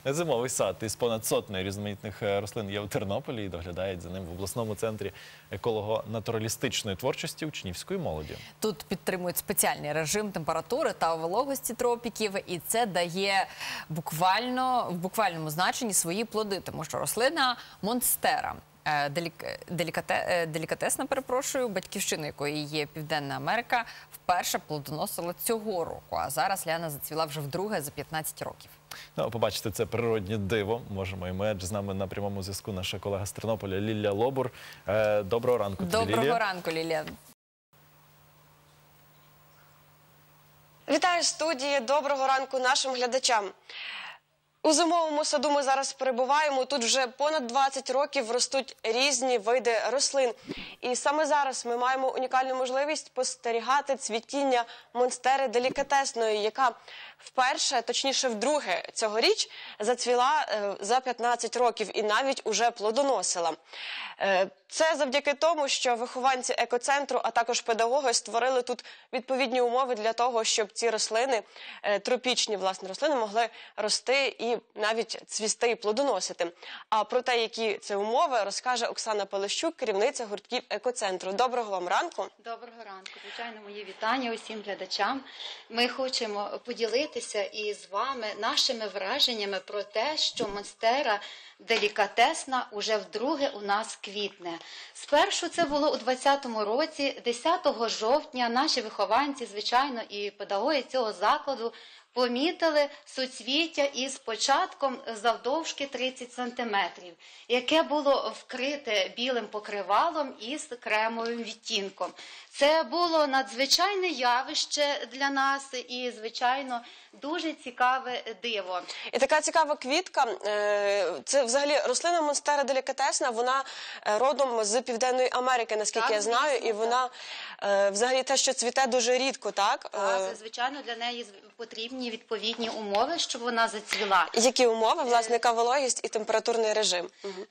Зимовий сад із понад сотнею різноманітних рослин є у Тернополі і доглядають за ним в обласному центрі еколого-натуралістичної творчості учнівської молоді. Тут підтримують спеціальний режим температури та вологості тропіків, і це дає в буквальному значенні свої плоди, тому що рослина монстера, делікатесна, батьківщина якої є Південна Америка, вперше плодоносила цього року, а зараз ліана зацвіла вже вдруге за 15 років. Ну, побачите це природнє диво, можемо і ми, адже з нами на прямому зв'язку наша колега з Тернополя Лілія Лобур. Доброго ранку тобі, Лілія. Доброго ранку, Лілія. Вітаю студії, доброго ранку нашим глядачам. У зимовому саду ми зараз перебуваємо, тут вже понад 20 років ростуть різні види рослин. І саме зараз ми маємо унікальну можливість спостерігати цвітіння монстери делікатесної, яка вперше, точніше вдруге цьогоріч, зацвіла за 15 років і навіть уже плодоносила. Це завдяки тому, що вихованці екоцентру, а також педагоги створили тут відповідні умови для того, щоб ці рослини, тропічні, власне, рослини, могли рости і навіть цвісти і плодоносити. А про те, які це умови, розкаже Оксана Полищук, керівниця гуртків екоцентру. Доброго вам ранку. Доброго ранку. Звичайно, мої вітання усім глядачам. Ми хочемо поділитися із вами нашими враженнями про те, що монстера делікатесна уже вдруге у нас квітне. Спершу це було у 2020 році, 10 жовтня, наші вихованці, звичайно, і педагоги цього закладу помітили суцвіття із початком завдовжки 30 см, яке було вкрите білим покривалом із кремовим відтінком. Це було надзвичайне явище для нас і, звичайно, дуже цікаве диво. І така цікава квітка, це взагалі рослина монстера делікатесна, вона родом з Південної Америки, наскільки я знаю, і вона взагалі те, що цвіте дуже рідко, так? Так, звичайно, для неї потрібні відповідні умови, щоб вона зацвіла. Які умови? Власне, яка вологість і температурний режим?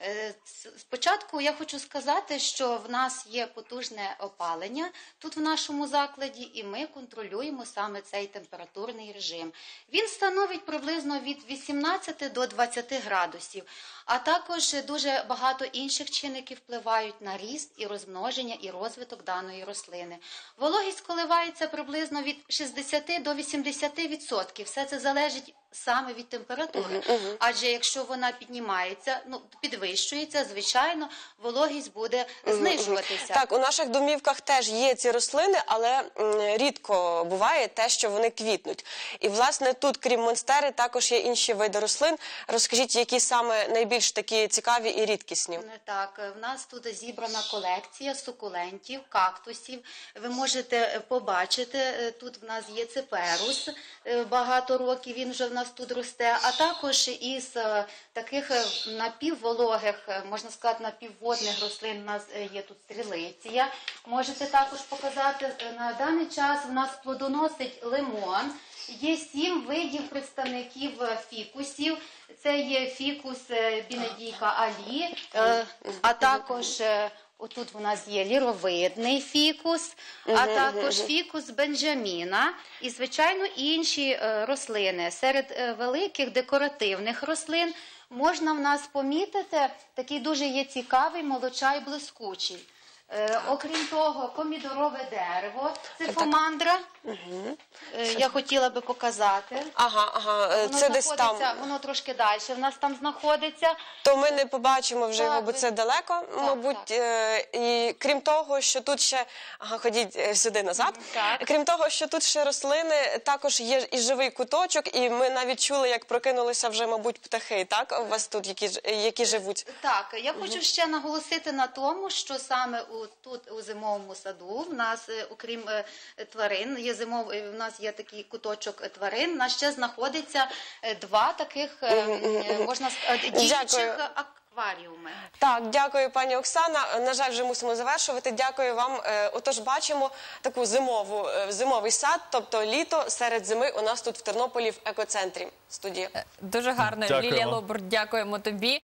Спочатку я хочу сказати, що в нас є потужне опалення тут в нашому закладі, і ми контролюємо саме цей температурний режим. Він становить приблизно від 18 до 20 градусів, а також дуже багато інших чинників впливають на ріст і розмноження і розвиток даної рослини. Вологість коливається приблизно від 60 до 80%. Все це залежить саме від температури. Адже якщо вона піднімається, підвищується, звичайно, вологість буде знижуватися. Так, у наших домівках теж є ці рослини, але рідко буває те, що вони квітнуть. І, власне, тут, крім монстери, також є інші види рослин. Розкажіть, які саме найбільш такі цікаві і рідкісні? Так, в нас тут зібрана колекція сукулентів, кактусів. Ви можете побачити, тут в нас є циперус, багато років він вже в нас тут росте, а також із таких напіввологих, можна сказати, напівводних рослин у нас є тут стрілиція. Можете також показати, на даний час в нас плодоносить лимон. Є 7 видів представників фікусів. Це є фікус Бенедійка Алі, а також отут у нас є ліровидний фікус, а також фікус Бенджаміна і, звичайно, інші рослини. Серед великих декоративних рослин можна в нас помітити такий дуже є цікавий молочай блискучий. Окрім того, помідорове дерево, це помандра. Я хотіла би показати. Це десь там. Воно трошки далі в нас там знаходиться. То ми не побачимо вже його, бо це далеко, мабуть. І крім того, що тут ще, ходіть сюди назад, крім того, що тут ще рослини, також є і живий куточок, і ми навіть чули, як прокинулися вже, мабуть, птахи, так, у вас тут, які живуть? Так, я хочу ще наголосити на тому, що саме тут у зимовому саду в нас, окрім тварин, в нас є такий куточок тварин, у нас ще знаходиться 2 таких, можна сказати, діючих акваріуми. Так, дякую, пані Оксана. На жаль, вже мусимо завершувати. Дякую вам. Отож, бачимо таку зимовий сад, тобто літо серед зими у нас тут в Тернополі в екоцентрі. Студія. Дуже гарно, Лілія Лобур, дякуємо тобі.